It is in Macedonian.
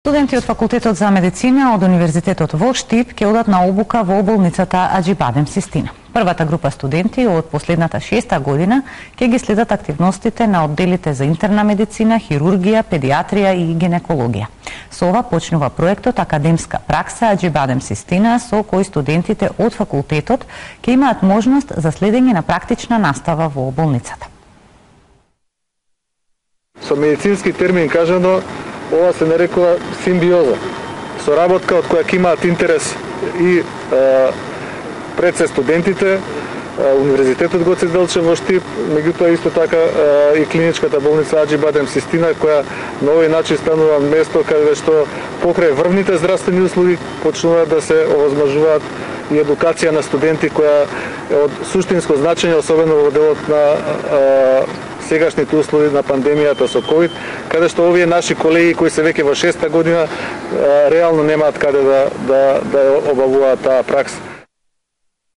Студенти од факултетот за медицина од Универзитетот во Штип ќе одат на обука во болницата Аџибадем Систина. Првата група студенти од последната 6-та година ќе ги следат активностите на одделите за интерна медицина, хирургија, педиатрија и гинекологија. Со ова почнува проектот Академска пракса Аџибадем Систина, со кој студентите од факултетот ќе имаат можност за следење на практична настава во болницата. Со медицински термин кажано, ова се нарекува симбиоза. Соработка од која ќе имаат интерес и пред се студентите, Универзитетот Гоце Делчев во Штип, меѓутоа исто така и клиничката болница Аџибадем Систина, која на овој начин станува место каде што покрај врвните здравствени услуги почнуваат да се овозможуваат и едукација на студенти која е од суштинско значење, особено во делот на сегашните услови на пандемијата со ковид, каде што овие наши колеги кои се веќе во 6-та година реално немаат каде да обавуваат таа пракса.